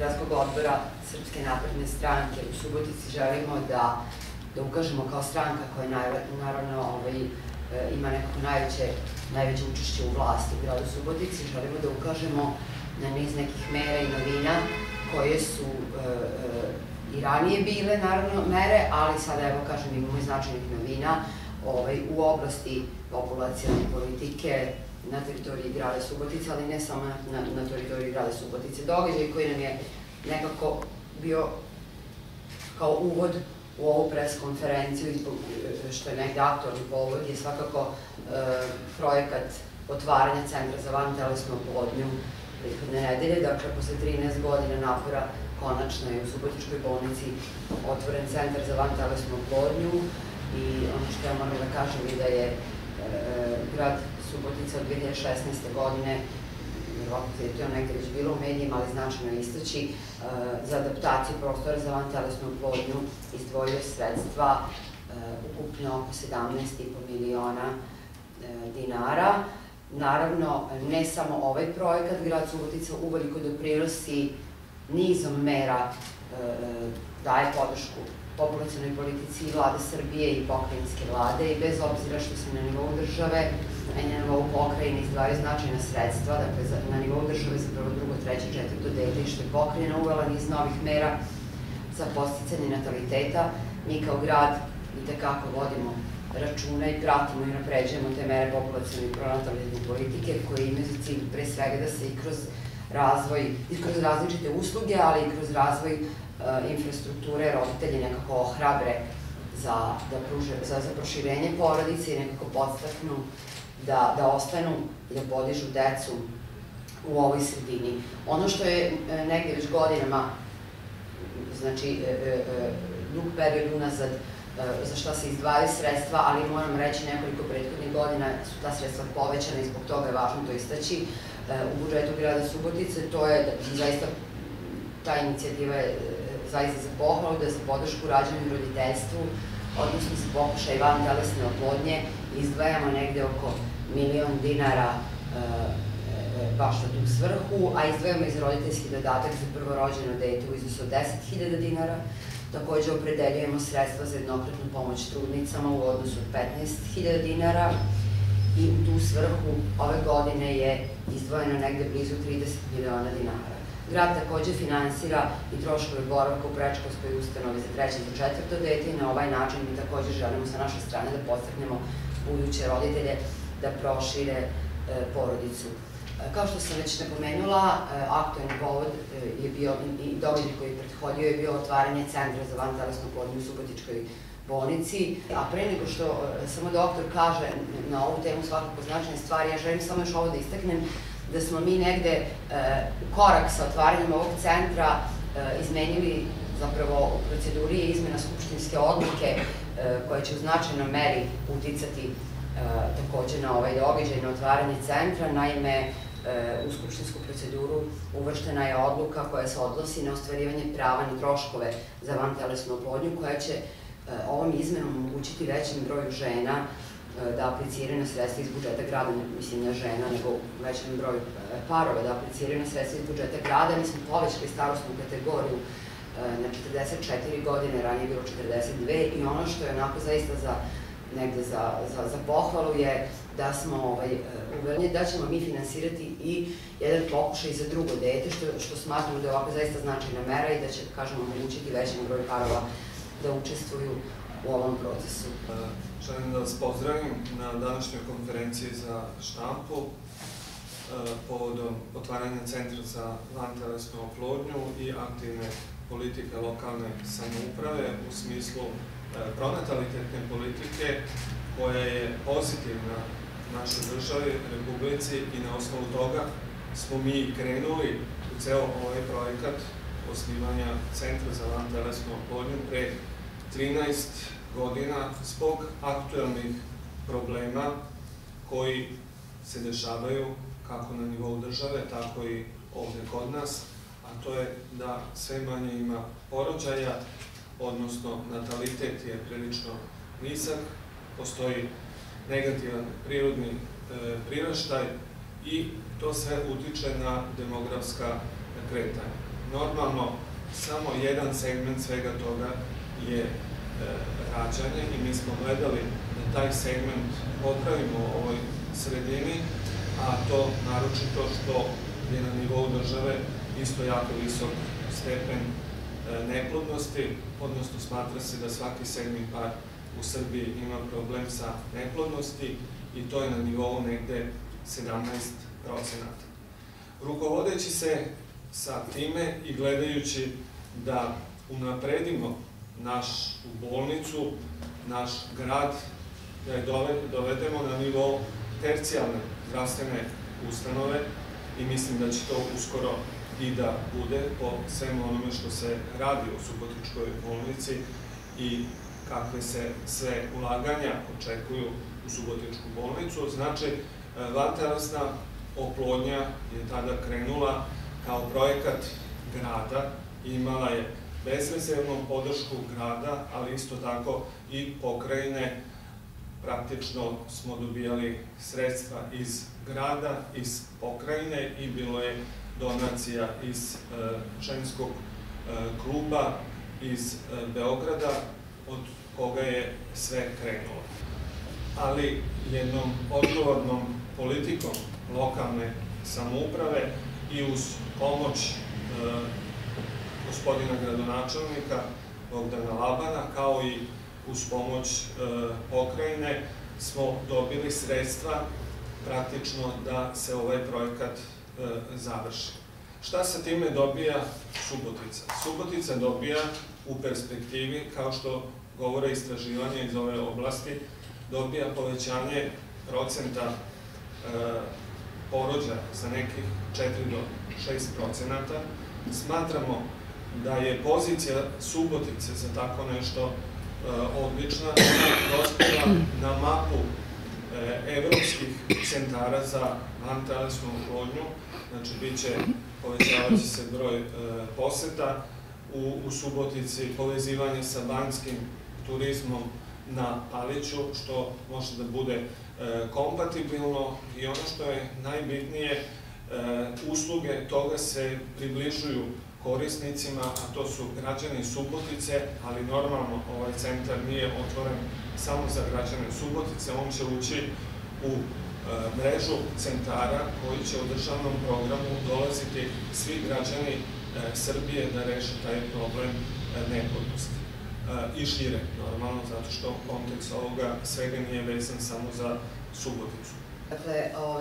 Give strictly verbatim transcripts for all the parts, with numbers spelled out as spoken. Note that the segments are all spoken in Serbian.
gradskog odbora Srpske napredne stranke u Subotici želimo da ukažemo kao stranka koja naravno ima nekako najveće učešće u vlasti u gradu Subotici, želimo da ukažemo na niz nekih mera i novina koje su i ranije bile, naravno, mere, ali sada, evo, kažem, imamo i značajnih novina u oblasti populacijalne politike na teritoriji grada Subotice, ali ne samo na teritoriji grada Subotice. Događaj koji nam je nekako bio kao uvod u ovu pres-konferenciju, što je negde aktualni povod, je svakako projekat otvaranja Centra za vantelesnu oplodnju prethodne nedelje. Dakle, posle trinaest godina napora, konačno je u Subotičkoj bolnici otvoren Centar za vantelesnu oplodnju i ono što ja moram da kažem je da je grad Subotica od dve hiljade šesnaeste. godine, verovatno je to negde već bilo u medijima, ali značajno istaći, za adaptaciju prostora za vantelesnu oplodnju izdvojio sredstva ukupno oko sedamnaest i po miliona dinara. Naravno, ne samo ovaj projekat, grad Subotica uveliko doprinosi nizom mera, daje podršku populacionoj politici i vlade Srbije i pokrajinske vlade i bez obzira što se na nivou države i na nivou pokrajine izdvajaju značajna sredstva, dakle na nivou države za prvo, drugo, treće, četvrto dete i što je pokrajina uvela niz novih mera za podsticanje nataliteta, mi kao grad itekako vodimo računa i pratimo i napređujemo te mere populacione i pronatalitetne politike koje imaju za cilj pre svega da se i kroz razvoj, i kroz različite usluge, ali i kroz razvoj infrastrukture roditelji nekako ohrabre za proširenje porodice i nekako podstaknu da ostanu i da podižu decu u ovoj sredini. Ono što je negde već godinama, znači dug period unazad, za šta se izdvajaju sredstva, ali moram reći nekoliko prethodnih godina su ta sredstva povećana i zbog toga je važno to istaći u budžetu grada Subotice, to je da zaista ta inicijativa je zaista za pohvalu, da je za podršku rađanju i roditeljstvu, odnosno za pokušaj vantelesne oplodnje, izdvajamo negde oko milion dinara baš na tu svrhu, a izdvajamo i za roditeljski dodatak za prvorođeno dete u iznosu od deset hiljada dinara. Takođe opredeljujemo sredstva za jednokratnu pomoć trudnicama u odnosu od petnaest hiljada dinara i u tu svrhu ove godine je izdvojeno negde blizu trideset miliona dinara. Grad takođe finansira i troškove boravka u predškolskoj ustanovi za treće i za četvrto dete i na ovaj način mi takođe želimo sa naše strane da podstaknemo buduće roditelje da prošire porodicu. Kao što sam već napomenula, aktuelni povod je bio i događaj koji je prethodio je bio otvaranje Centra za vantelesnu oplodnju u Subotičkoj bolnici, a pre nego što samo doktor kaže na ovu temu svakako značajne stvari, ja želim samo još ovo da istaknem da smo mi negde u korak sa otvaranjem ovog centra izmenili, zapravo u proceduri je izmena skupštinske odluke koja će u značajnoj meri uticati takođe na ovaj događaj, na otvaranje centra. Naime, u skupštinsku proceduru uvrštena je odluka koja se odnosi na ostvarivanje prava na troškove za vantelesnu oplodnju, koja će ovom izmenom omogućiti većem broju žena da apliciraju na sredstva iz budžeta grada, mislim ne žena, nego većem broju parova da apliciraju na sredstva iz budžeta grada. Mi smo povećali starostnu kategoriju na četrdeset četiri godine, ranije je bilo četrdeset dve i ono što je onako zaista negde za pohvalu je da smo uveli da ćemo mi finansirati i jedan pokušaj za drugo dete, što smatramo da je ovako zaista značajna mera i da će, kažemo, omogućiti većem broju parova da učestvuju u ovom procesu. Želim da vas pozdravim na današnjoj konferenciji za štampu povodom otvaranja Centra za vantelesnu oplodnju i aktivne politike lokalne samouprave u smislu pronatalitetne politike koja je pozitivna našoj državi, Republici i na osnovu toga smo mi krenuli u ceo ovaj projekat osnivanja Centra za vantelesnu oplodnju pre trinaest godina zbog aktuelnih problema koji se dešavaju kako na nivou države, tako i ovde kod nas, a to je da sve manje ima porođaja, odnosno natalitet je prilično nizak, postoji negativan prirodni priraštaj i to sve utiče na demografska kretanja. normalno samo jedan segment svega toga je rađanje i mi smo gledali da taj segment popravimo u ovoj sredini, a to naročito što je na nivou države isto jako visok stepen neplodnosti, odnosno smatra se da svaki sedmi par u Srbiji ima problem sa neplodnosti i to je na nivou negde sedamnaest procenata. Rukovodeći se sa time i gledajući da unapredimo našu bolnicu, naš grad, da je dovedemo na nivo tercijalne zdravstvene ustanove i mislim da će to uskoro i da bude po svemu onome što se radi u Subotičkoj bolnici i kakve se sve ulaganja očekuju u Subotičku bolnicu. Znači, vantelesna oplodnja je tada krenula kao projekat grada i imala je bezrezervnu podršku grada, ali isto tako i pokrajine. Praktično smo dobijali sredstva iz grada, iz pokrajine i bilo je donacija iz ženskog kluba iz Beograda, od koga je sve krenulo. Ali jednom odgovornom politikom lokalne samouprave i uz pomoć gospodina gradonačelnika Bogdana Labana, kao i uz pomoć pokrajine, smo dobili sredstva praktično da se ovaj projekat završi. Šta sa time dobija Subotica? Subotica dobija u perspektivi, kao što govore istraživanja iz ove oblasti, dobija povećanje procenta porođaja za nekih četiri do šest procenata. Smatramo da je pozicija Subotice za tako nešto odlična, dospela na mapu evropskih centara za vantelesnu oplodnju, znači bit će, povećavaće se broj poseta u Subotici, povezivanje sa banjskim turizmom na Paliću, što može da bude kompatibilno i ono što je najbitnije, usluge toga se približuju korisnicima, a to su građani Subotice, ali normalno ovaj centar nije otvoren samo za građane Subotice, on će ući u mrežu centara koji će u državnom programu dolaziti svi građani Srbije da reše taj problem neplodnosti. I šire, normalno, zato što kontekst ovoga svega nije vezan samo za Suboticu. Dakle,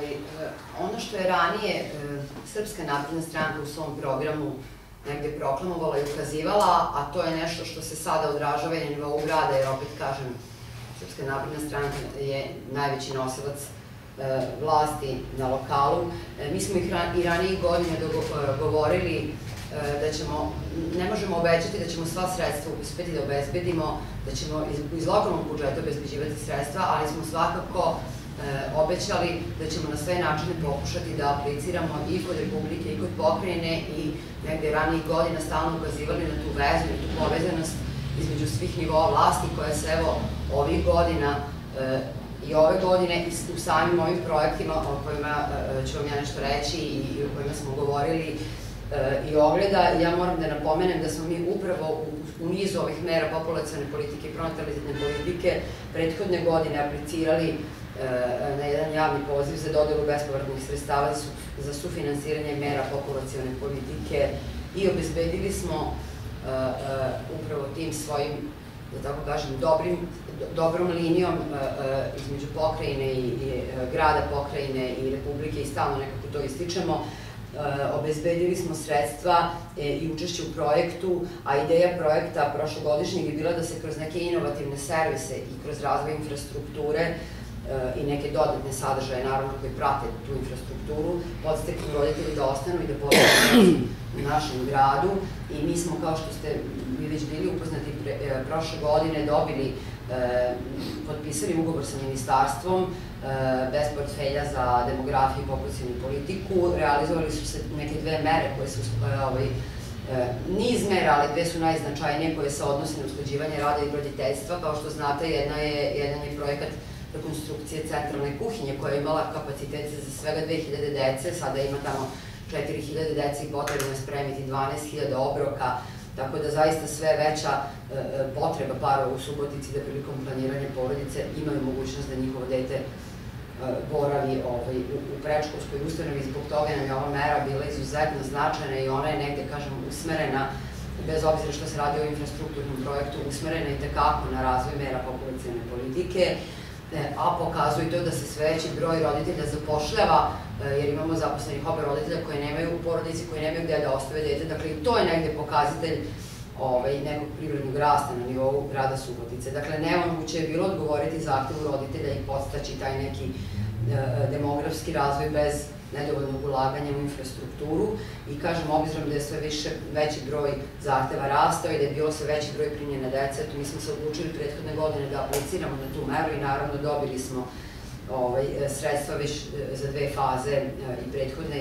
ono što je ranije Srpska napredna stranka u svom programu negde proklamovala i ukazivala, a to je nešto što se sada odražava i na nivou grada, jer opet kažem, Srpska napredna stranka je najveći nosilac vlasti na lokalu. Mi smo i ranije godine govorili da ćemo, ne možemo obećati da ćemo sva sredstva uspeti da obezbedimo, da ćemo iz lokalnog budžeta obezbeđivati sredstva, ali smo svakako obećali da ćemo na sve načine pokušati da apliciramo i kod Republike i kod pokrajine i negde ranijih godina stalno ukazivali na tu vezu i tu povezanost između svih nivoa vlasti koja se evo ovih godina i ove godine u samim ovim projektima o kojima ću vam ja nešto reći i o kojima smo govorili i ogleda. Ja moram da napomenem da smo mi upravo u nizu ovih mera populacione politike i pronatalitetne politike prethodne godine aplicirali na jedan javni poziv za dodelu bespovratnih sredstava za sufinansiranje mera populacione politike i obezbedili smo upravo tim svojim, da tako kažem, dobrom linijom između pokrajine i grada, pokrajine i Republike i stalno nekako to ističemo, obezbedili smo sredstva i učešće u projektu, a ideja projekta prošlogodišnjeg je bila da se kroz neke inovativne servise i kroz razvoj infrastrukture i neke dodatne sadržaje, naravno, koji prate tu infrastrukturu, podstaknu roditelji da ostanu i da postanu u našem gradu. I mi smo, kao što ste vi već bili upoznati prošle godine, dobili, potpisali ugovor sa ministarstvom bez portfelja za demografiju i populacionu politiku. Realizovali su se neke dve mere koje su niz mera, ali dve su najznačajnije koje se odnose na usklađivanje rada i roditeljstva. Kao što znate, jedan je projekat rekonstrukcije centralne kuhinje koja je imala kapacitet za svega dve hiljade dece, sada ima tamo četiri hiljade dece i potrebno je spremiti dvanaest hiljada obroka, tako da zaista sve veća potreba parova u Subotici da prilikom planiranja porodice imaju mogućnost da njihovo dete boravi u predškolskoj ustanovi. Zbog toga nam je ova mera bila izuzetno značajna i ona je negde, kažem, usmerena, bez obzira što se radi o infrastrukturnom projektu, usmerena i tekako na razvoj mera populacione politike, a pokazuje to da se sve veći broj roditelja zapošljava, jer imamo zaposlenih oba roditelja koji nemaju u porodici, koji nemaju gde da ostave dete. Dakle, i to je negde pokazatelj nekog privrednog rasta na nivou grada Subotice. Dakle, nemoguće je bilo odgovoriti zahtevu roditelja i podstaći taj neki demografski razvoj bez nedovoljnog ulaganja u infrastrukturu i, kažem, obzirom da je sve više veći broj zahteva rastao i da je bilo sve veći broj primljene dece, eto, mi smo se odlučili prethodne godine da apliciramo na tu meru i naravno dobili smo sredstva već za dve faze, i prethodne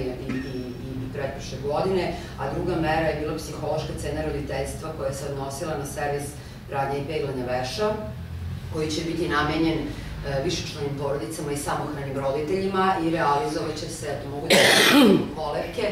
i pretprošle godine, a druga mera je bila psihološka cena roditeljstva koja se odnosila na servis pranja i peglanja veša, koji će biti namenjen višečlanim porodicama i samohranim roditeljima i realizovat će se, to mogu da kažem, kolevke,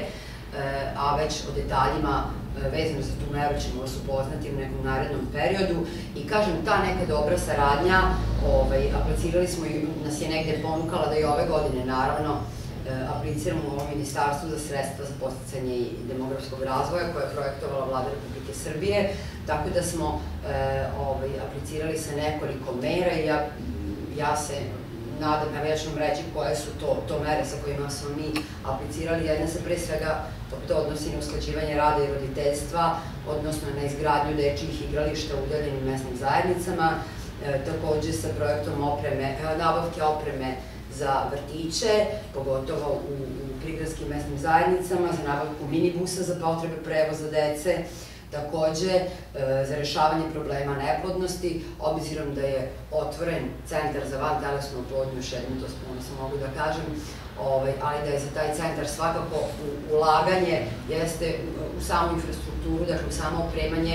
a već o detaljima vezano za tu meru ćemo vas upoznati u nekom narednom periodu. I kažem, ta neka dobra saradnja, aplicirali smo i nas je negde ponukala da i ove godine, naravno, apliciramo u ovom ministarstvu za sredstva za podsticanje i demografskog razvoja koje je projektovala Vlada Republike Srbije, tako da smo aplicirali sa nekoliko mera i ja se nadam, a ja ću vam reći koje su to mere sa kojima smo mi aplicirali. Jedna se pre svega to odnosi na usklađivanje rada i roditeljstva, odnosno na izgradnju dečjih igrališta u udaljenim mesnim zajednicama, takođe sa projektom nabavke opreme za vrtiće, pogotovo u prigradskim mesnim zajednicama, za nabavku minibusa za potrebe prevoza dece, takođe za rešavanje problema neplodnosti, obzirom da je otvoren centar za vantelesnu oplodnju, još jednom to sam mogu da kažem, ali da je za taj centar svakako ulaganje jeste u samu infrastrukturu, dakle u samo opremanje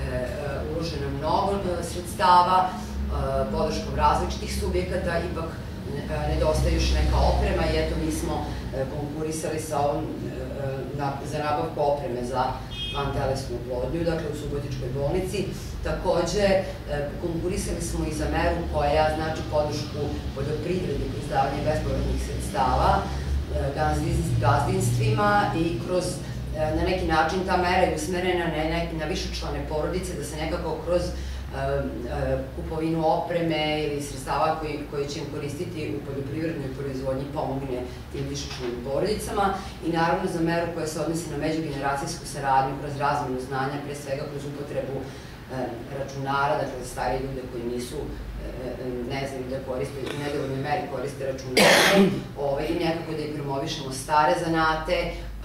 uloženo mnogo sredstava, podrškom različitih subjekata, ipak nedostaje još neka oprema i eto mi smo konkurisali za nabavku opreme za vantelesnu oplodnju, dakle u Subotičkoj bolnici. Takođe, konkurisali smo i za meru koja znači podršku poljoprivredi kroz davanje bespovratnih sredstava gazdinstvima i kroz, na neki način, ta mera je usmerena na višečlane porodice, da se nekako kroz kupovinu opreme ili sredstava koje će im koristiti u poljoprivrednoj proizvodnji pomogne tim višečlanim porodicama i naravno za meru koja se odnosi na međugeneracijsku saradnju kroz razmenu znanja, pre svega kroz upotrebu računara, dakle za starije ljude koji nisu, ne znaju da koriste, u nedovoljnoj meri koriste računare i nekako da ih promovišemo stare zanate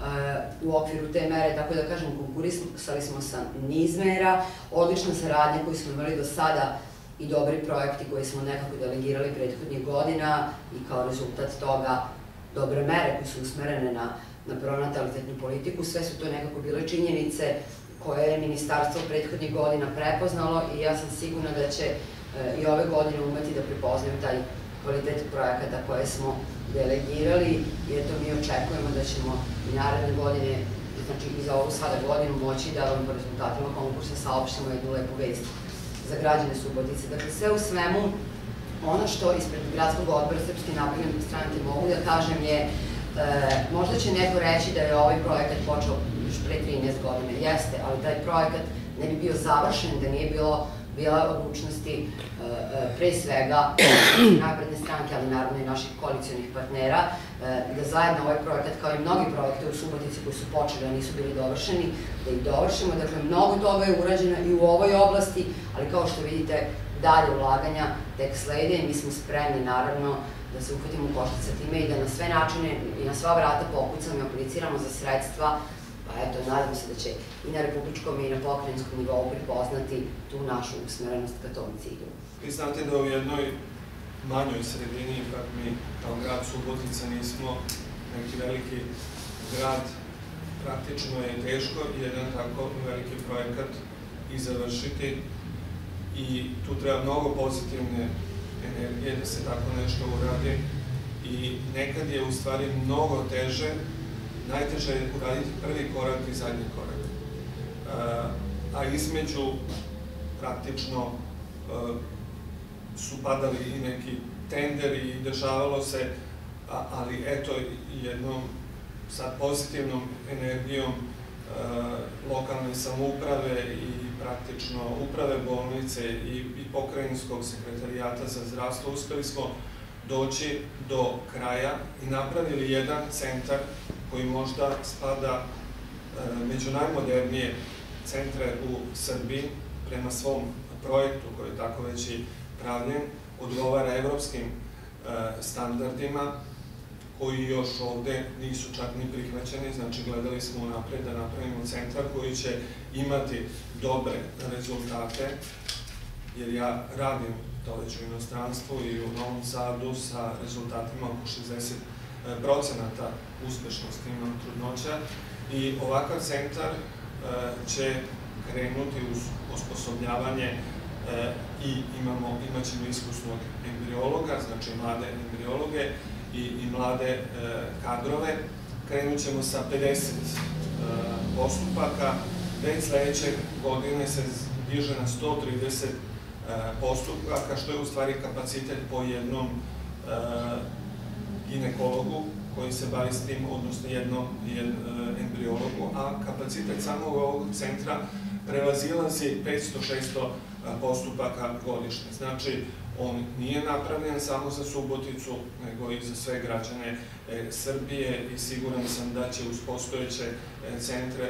u okviru te mere, tako da kažem, konkurisali smo sa niz mera, odlična saradnja koju smo imali do sada i dobri projekti koji smo nekako delegirali prethodnih godina i kao rezultat toga dobre mere koje su usmerene na pronatalitetnu politiku, sve su to nekako bile činjenice koje je ministarstvo prethodnih godina prepoznalo i ja sam sigurna da će i ove godine umeti da prepoznaju taj kvalitet projekata koje smo delegirali i eto mi očekujemo da ćemo i naredne godine, znači i za ovu sada godinu, moći da vam po rezultatima konkursa saopštimo jednu lepu vest za građane Subotice. Dakle, sve u svemu, ono što ispred Gradskog odbora Srpske napredne stranke mogu da kažem je, možda će neko reći da je ovaj projekat počeo još pre trinaest godina, jeste, ali taj projekat ne bi bio završen da nije bilo bila odlučnosti pre svega napredne stranke, ali naravno i naših koalicijonih partnera, da zajedno ovaj projekat, kao i mnogi projekte u Subotici koji su počeli, a nisu bili dovršeni, da ih dovršimo. Dakle, mnogo toga je urađeno i u ovoj oblasti, ali kao što vidite, dalje ulaganja tek slede i mi smo spremni, naravno, da se uhvatimo u koštac sa time i da na sve načine i na sva vrata pokucamo i apliciramo za sredstva. Pa eto, nadam se da će i na republičkom i na pokrajinskom nivou prepoznati tu našu usmerenost ka tom cilju. Vi znate da u jednoj manjoj sredini, ipak mi kao grad Subotica nismo neki veliki grad, praktično je teško jedan tako veliki projekat i završiti i tu treba mnogo pozitivne energije da se tako nešto uradi i nekad je u stvari mnogo teže najteže je uraditi prvi korak i zadnji korak. A između praktično su padali i neki tenderi i dešavalo se, ali eto jednom sa pozitivnom energijom lokalne samouprave i praktično uprave bolnice i pokrajinskog sekretarijata za zdravstvo uspeli smo doći do kraja i napravili jedan centar koji možda spada među najmodernije centre u Srbiji prema svom projektu koji je tako već i pravljen, odgovara evropskim standardima koji još ovde nisu čak ni prihvaćeni, znači gledali smo unapred da napravimo centar koji će imati dobre rezultate, jer ja radim to već u inostranstvu i u Novom Sadu sa rezultatima oko šezdeset procenata uspešnosti imam trudnoća i ovakav centar će krenuti uz osposobljavanje i imat ćemo iskusnog embriologa, znači mlade embriologe i mlade kadrove. Krenut ćemo sa pedeset postupaka, već sledeće godine se diže na sto trideset postupaka, što je u stvari kapacitet po jednom ginekologu koji se bavi s tim, odnosno jednom embriologu, a kapacitet samog ovog centra prevazilazi petsto do šesto postupaka godišnje. Znači, on nije napravljen samo za Suboticu, nego i za sve građane Srbije i siguran sam da će uz postojeće centre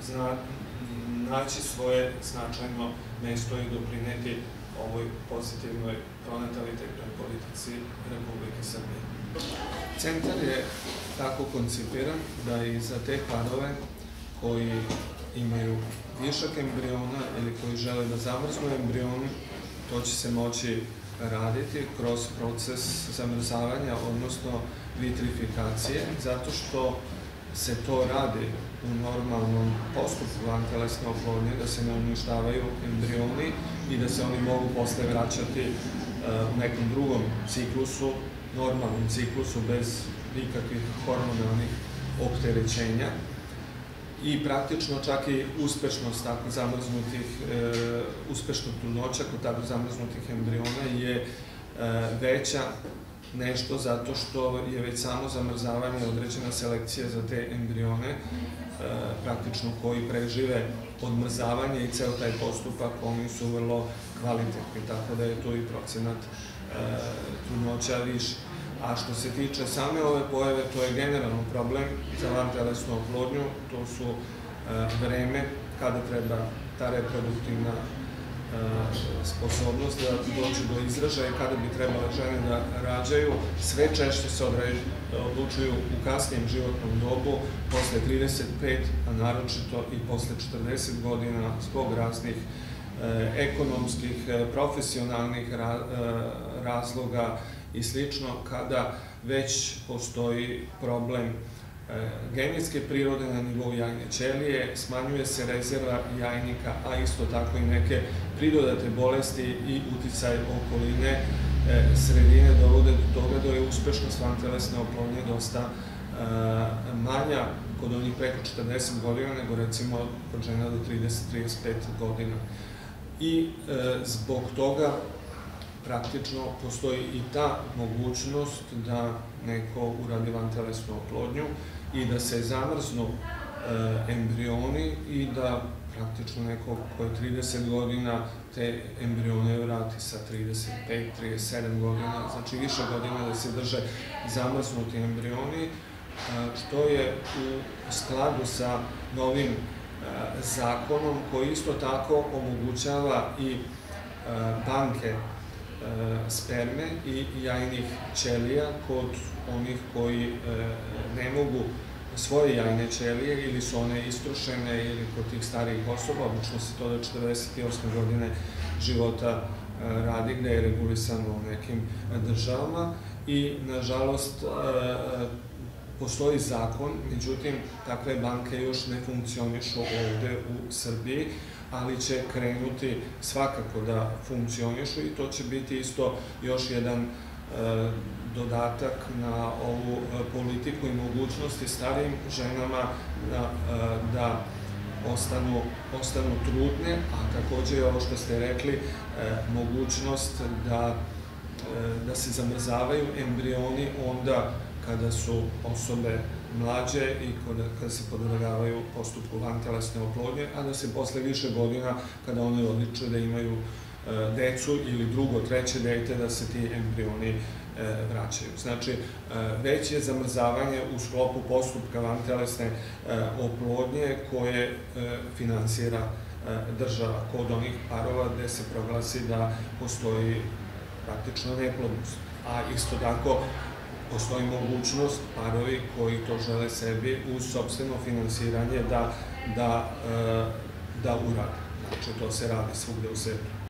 naći svoje značajno mesto i doprineti ovoj pozitivnoj pronatalitetnoj politici Republike Srbije. Centar je tako koncipiran da i za te parove koji imaju višak embriona ili koji žele da zamrznu embrion, to će se moći raditi kroz proces zamrzavanja, odnosno vitrifikacije, zato što se to radi u normalnom postupku vantelesne oplodnje, da se ne uništavaju embrioni i da se oni mogu posle vraćati u nekom drugom ciklusu, normalnom ciklusu, bez nikakvih hormonalnih opterećenja. I praktično čak i uspešnost tako zamrznutih, uspešna trudnoća kod tako zamrznutih embriona je veća nešto zato što je već samo zamrzavanje određena selekcija za te embrione, praktično koji prežive odmrzavanje i ceo taj postupak, oni su vrlo kvalitetni, tako da je tu i procenat trudnoća više. A što se tiče same ove pojave, to je generalno problem za vantelesnu oplodnju, to su vreme kada treba ta reproduktivna sposobnost da dođe do izražaja, kada bi trebale žene da rađaju, sve češće se odlučuju u kasnijem životnom dobu, posle trideset pet, a naročito i posle četrdeset godina, zbog raznih ekonomskih, profesionalnih razloga i slično, kada već postoji problem genetske prirode na nivou jajne ćelije, smanjuje se rezerva jajnika, a isto tako i neke pridodate bolesti i uticaj okoline sredine dovode do toga da je uspešnost vantelesne oplodnje dosta manja kod onih preko četrdeset godina, nego recimo kod žena do trideset do trideset pet godina. I zbog toga praktično postoji i ta mogućnost da neko uradi vantelesnu oplodnju i da se zamrznu embrioni i da praktično neko ko je trideset godina te embrione vrati sa trideset pet do trideset sedam godina, znači više godina da se drže zamrznuti embrioni, što je u skladu sa novim zakonom koji isto tako omogućava i banke sperme i jajnih ćelija kod onih koji ne mogu svoje jajne ćelije ili su one istrošene ili kod tih starijih osoba, obično se to do četrdeset osme godine života radi, gde je regulisano u nekim državama i, nažalost, postoji zakon, međutim, takve banke još ne funkcionišu ovde u Srbiji, ali će krenuti svakako da funkcionišu i to će biti isto još jedan dodatak na ovu politiku i mogućnosti starijim ženama da ostanu trudne, a takođe je ovo što ste rekli, mogućnost da se zamrzavaju embrioni onda kada su osobe mlađe i kada se podvrgavaju postupku vantelesne oplodnje, a da se posle više godina, kada one odluče da imaju decu ili drugo, treće dete, da se ti embrioni vraćaju. Znači, već je zamrzavanje u sklopu postupka vantelesne oplodnje koje finansira država kod onih parova gde se proglasi da postoji praktično neplodnost. A isto tako postoji mogućnost parovi koji to žele sebi uz sopstveno finansiranje da urade. Znači, to se radi svugde u svetu.